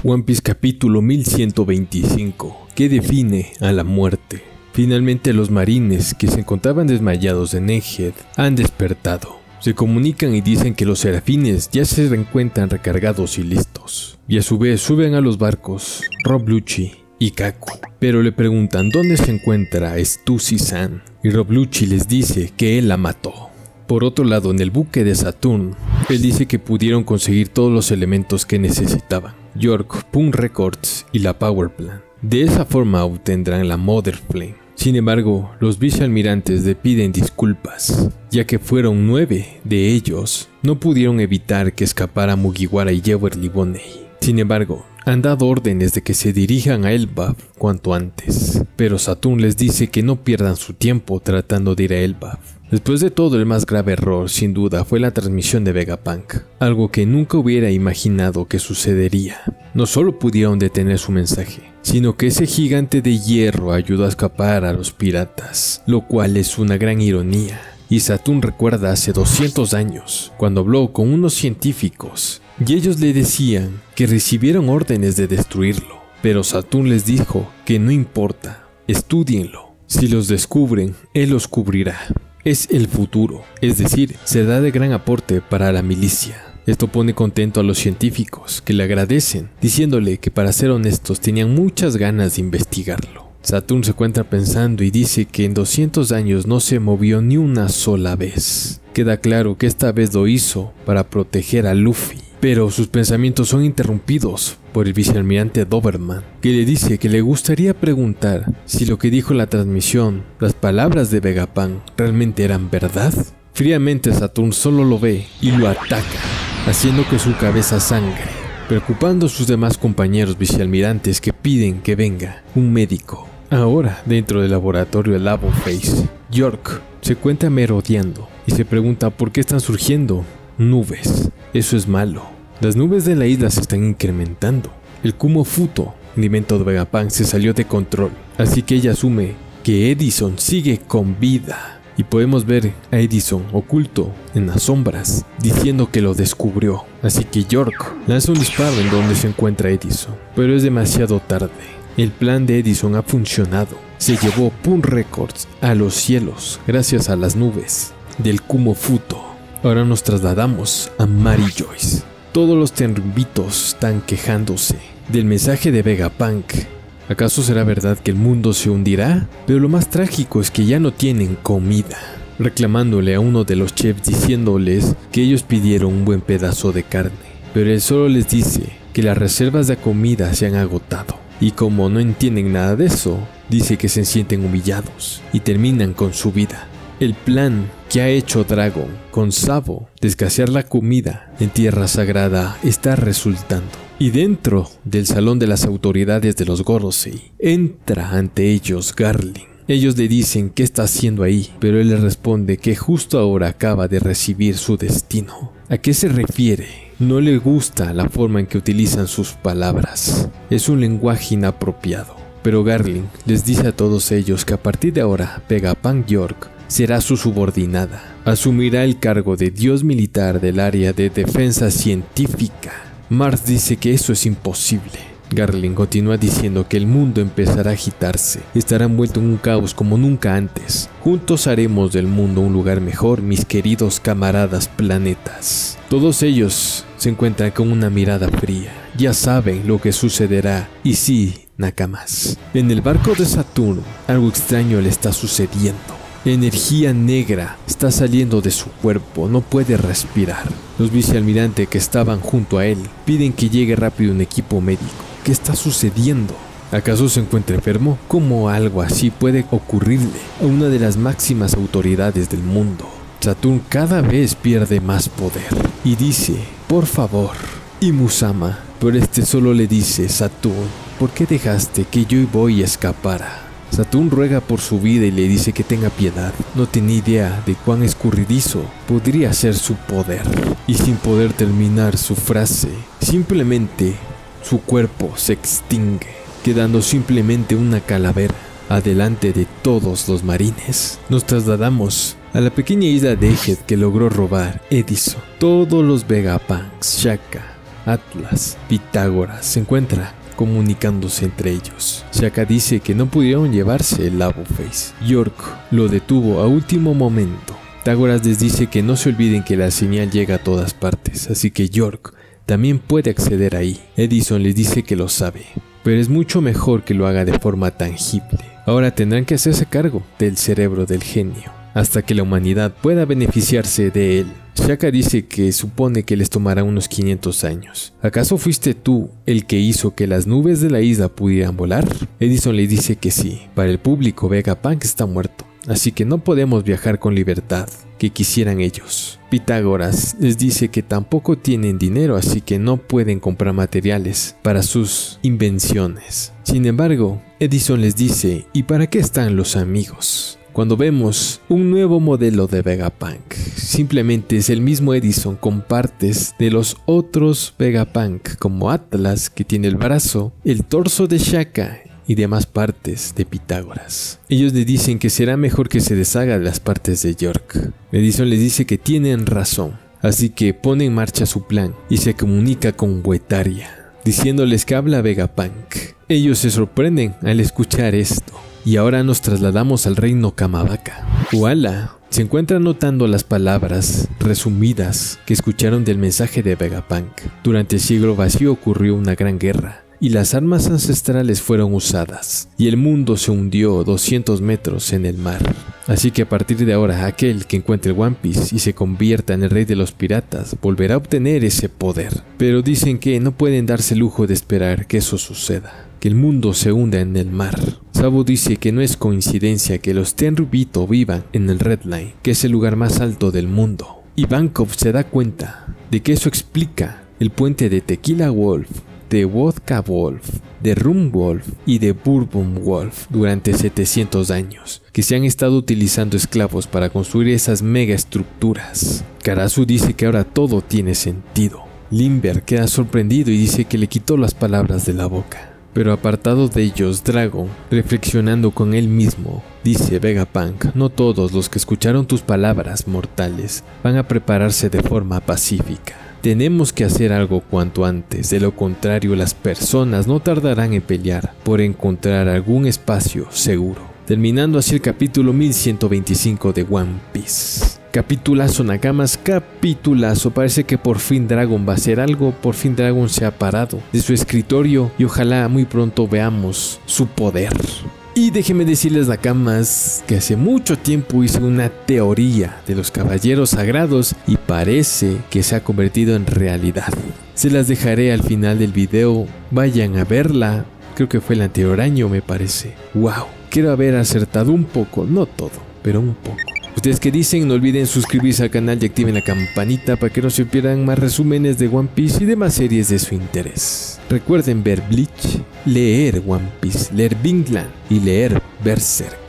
One Piece capítulo 1125, que define a la muerte. Finalmente los marines que se encontraban desmayados en Egghead han despertado. Se comunican y dicen que los serafines ya se encuentran recargados y listos. Y a su vez suben a los barcos Rob Lucci y Kaku, pero le preguntan dónde se encuentra Stussy-san, y Rob Lucci les dice que él la mató. Por otro lado, en el buque de Saturn, él dice que pudieron conseguir todos los elementos que necesitaban: York, Punk Records y la Power Plant. De esa forma obtendrán la Mother Flame. Sin embargo, los vicealmirantes le piden disculpas, ya que fueron 9 de ellos, no pudieron evitar que escapara Mugiwara y Yewerly Bonney. Sin embargo, han dado órdenes de que se dirijan a Elbaf cuanto antes, pero Saturn les dice que no pierdan su tiempo tratando de ir a Elbaf. Después de todo, el más grave error, sin duda, fue la transmisión de Vegapunk, algo que nunca hubiera imaginado que sucedería. No solo pudieron detener su mensaje, sino que ese gigante de hierro ayudó a escapar a los piratas, lo cual es una gran ironía. Y Saturn recuerda hace 200 años, cuando habló con unos científicos, y ellos le decían que recibieron órdenes de destruirlo, pero Saturn les dijo que no importa, estúdienlo, si los descubren, él los cubrirá. Es el futuro, es decir, será de gran aporte para la milicia. Esto pone contento a los científicos, que le agradecen, diciéndole que, para ser honestos, tenían muchas ganas de investigarlo. Saturn se encuentra pensando y dice que en 200 años no se movió ni una sola vez. Queda claro que esta vez lo hizo para proteger a Luffy, pero sus pensamientos son interrumpidos por el vicealmirante Doberman, que le dice que le gustaría preguntar si lo que dijo en la transmisión, las palabras de Vegapunk, realmente eran verdad. Fríamente Saturn solo lo ve y lo ataca, haciendo que su cabeza sangre, preocupando a sus demás compañeros vicealmirantes, que piden que venga un médico. Ahora, dentro del laboratorio de Labo Face, York se encuentra merodeando y se pregunta por qué están surgiendo nubes. Eso es malo. Las nubes de la isla se están incrementando. El Kumo Futo, el invento de Vegapunk, se salió de control, así que ella asume que Edison sigue con vida. Y podemos ver a Edison oculto en las sombras, diciendo que lo descubrió. Así que York lanza un disparo en donde se encuentra Edison, pero es demasiado tarde. El plan de Edison ha funcionado. Se llevó Punk Records a los cielos gracias a las nubes del Kumo Futo. Ahora nos trasladamos a Mary Joyce. Todos los tenryubitos están quejándose del mensaje de Vegapunk. ¿Acaso será verdad que el mundo se hundirá? Pero lo más trágico es que ya no tienen comida, reclamándole a uno de los chefs, diciéndoles que ellos pidieron un buen pedazo de carne, pero él solo les dice que las reservas de comida se han agotado. Y como no entienden nada de eso, dice que se sienten humillados y terminan con su vida. El plan que ha hecho Dragon con Sabo de escasear la comida en Tierra Sagrada está resultando. Y dentro del salón de las autoridades de los Gorosei, entra ante ellos Garling. Ellos le dicen qué está haciendo ahí, pero él les responde que justo ahora acaba de recibir su destino. ¿A qué se refiere? No le gusta la forma en que utilizan sus palabras. Es un lenguaje inapropiado. Pero Garling les dice a todos ellos que a partir de ahora Vegapunk York será su subordinada. Asumirá el cargo de dios militar del área de defensa científica. Mars dice que eso es imposible. Garling continúa diciendo que el mundo empezará a agitarse, estará envuelto en un caos como nunca antes. Juntos haremos del mundo un lugar mejor, mis queridos camaradas planetas. Todos ellos se encuentran con una mirada fría. Ya saben lo que sucederá. Y sí, nakamas. En el barco de Saturn, algo extraño le está sucediendo. Energía negra está saliendo de su cuerpo, no puede respirar. Los vicealmirantes que estaban junto a él piden que llegue rápido un equipo médico. ¿Qué está sucediendo? ¿Acaso se encuentra enfermo? ¿Cómo algo así puede ocurrirle a una de las máximas autoridades del mundo? Saturn cada vez pierde más poder y dice, por favor, Imusama. Pero solo le dice, Saturn, ¿por qué dejaste que yo y Boy escapara? Saturn ruega por su vida y le dice que tenga piedad. No tenía idea de cuán escurridizo podría ser su poder. Y sin poder terminar su frase, simplemente su cuerpo se extingue, quedando simplemente una calavera adelante de todos los marines. Nos trasladamos a la pequeña isla de Egghead que logró robar Edison. Todos los Vegapunks, Shaka, Atlas, Pitágoras se encuentran comunicándose entre ellos. Shaka dice que no pudieron llevarse el Labo Face. York lo detuvo a último momento. Pitágoras les dice que no se olviden que la señal llega a todas partes, así que York también puede acceder ahí. Edison les dice que lo sabe, pero es mucho mejor que lo haga de forma tangible. Ahora tendrán que hacerse cargo del cerebro del genio, hasta que la humanidad pueda beneficiarse de él. Shaka dice que supone que les tomará unos 500 años. ¿Acaso fuiste tú el que hizo que las nubes de la isla pudieran volar? Edison le dice que sí. Para el público, Vegapunk está muerto, así que no podemos viajar con libertad que quisieran ellos. Pitágoras les dice que tampoco tienen dinero, así que no pueden comprar materiales para sus invenciones. Sin embargo, Edison les dice, ¿y para qué están los amigos? Cuando vemos un nuevo modelo de Vegapunk, simplemente es el mismo Edison con partes de los otros Vegapunk, como Atlas, que tiene el brazo, el torso de Shaka y demás partes de Pitágoras. Ellos le dicen que será mejor que se deshaga de las partes de York. Edison les dice que tienen razón, así que pone en marcha su plan y se comunica con Wetaria, diciéndoles que habla Vegapunk. Ellos se sorprenden al escuchar esto. Y ahora nos trasladamos al reino Kamabaka. Koala se encuentra anotando las palabras resumidas que escucharon del mensaje de Vegapunk. Durante el siglo vacío ocurrió una gran guerra y las armas ancestrales fueron usadas y el mundo se hundió 200 metros en el mar. Así que a partir de ahora aquel que encuentre el One Piece y se convierta en el rey de los piratas volverá a obtener ese poder. Pero dicen que no pueden darse el lujo de esperar que eso suceda, que el mundo se hunda en el mar. Sabo dice que no es coincidencia que los Tenryubito vivan en el Red Line, que es el lugar más alto del mundo. Ivankov se da cuenta de que eso explica el puente de Tequila Wolf, de Vodka Wolf, de Rum Wolf y de Bourbon Wolf durante 700 años, que se han estado utilizando esclavos para construir esas mega estructuras. Karasu dice que ahora todo tiene sentido. Limber queda sorprendido y dice que le quitó las palabras de la boca. Pero apartado de ellos, Dragon, reflexionando con él mismo, dice: Vegapunk, no todos los que escucharon tus palabras mortales van a prepararse de forma pacífica. Tenemos que hacer algo cuanto antes, de lo contrario las personas no tardarán en pelear por encontrar algún espacio seguro. Terminando así el capítulo 1125 de One Piece. Capitulazo, Nakamas, capitulazo. Parece que por fin Dragon va a hacer algo, por fin Dragon se ha parado de su escritorio y ojalá muy pronto veamos su poder. Y déjenme decirles, Nakamas, que hace mucho tiempo hice una teoría de los caballeros sagrados y parece que se ha convertido en realidad. Se las dejaré al final del video, vayan a verla, creo que fue el anterior año me parece. Wow, quiero haber acertado un poco, no todo, pero un poco. ¿Ustedes qué dicen? No olviden suscribirse al canal y activen la campanita para que no se pierdan más resúmenes de One Piece y demás series de su interés. Recuerden ver Bleach, leer One Piece, leer Vinland y leer Berserk.